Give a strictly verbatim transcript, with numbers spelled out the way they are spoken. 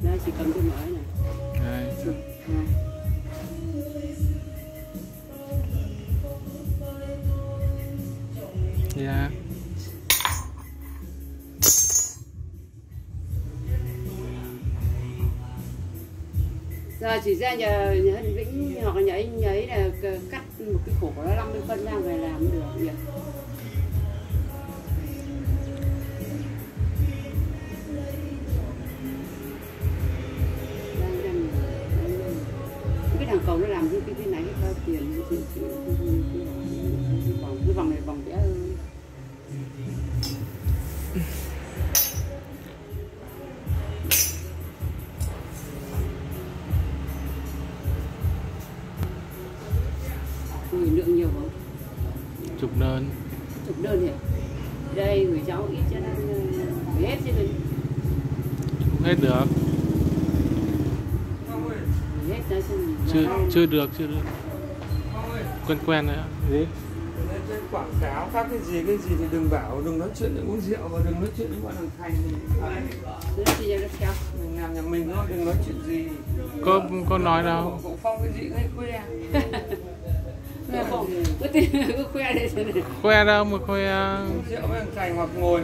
Đây chị cầm cái mỡ này. Đây. Này. Dạ. Giờ chỉ ra nhờ Hân Vĩnh hoặc là nhờ anh ấy là cắt một cái khổ nó năm mươi phân ra về làm được nhỉ. Cái thằng cầu nó làm cái cái này bao tiền cái vòng cái vòng này vòng vẽ hơn. Gửi lượng nhiều không? Chục đơn. Chục đơn nhỉ? Đây gửi cháu ít cho nên gửi hết chứ mình. Không hết được. Gửi hết ra cho mình. Chưa chưa được chưa được. Quen quen đấy ạ. Gì? Trên quảng cáo các cái gì cái gì thì đừng bảo, đừng nói chuyện để uống rượu và đừng nói chuyện với bọn thằng Thành. Mình làm nhà mình thôi, đừng nói chuyện gì. Có có nói đâu. Cậu Phong cái gì cái khoe. Có tin cứ khoe đây. Khoe đâu mà khoe. Rượu với thằng Thành hoặc ngồi